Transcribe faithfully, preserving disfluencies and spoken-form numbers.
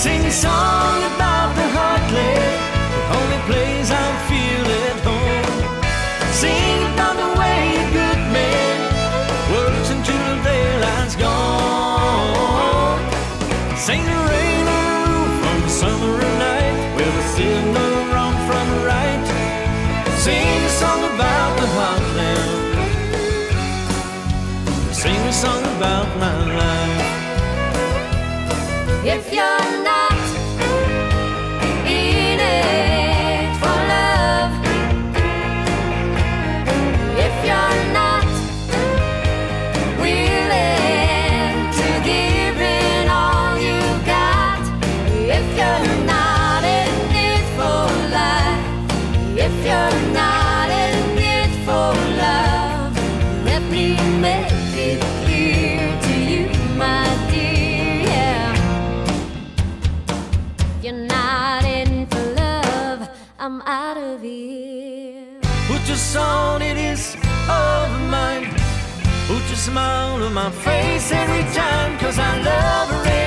Sing a song about the heartland, the only place I feel at home. Sing about the way a good man works until the daylight's gone. Sing the rain on the roof on the summer night, where the signal wrong from right. Sing a song about the heartland, sing a song about my life. If you're not in it for love, if you're not willing to give in all you got, if you're not in it for life, if you're not in it for love, let me make it clear to you, my dear, yeah. If you're not in for love, I'm out of here. Put your song, it is over mine. Put your smile on my face every time, 'cause I love her.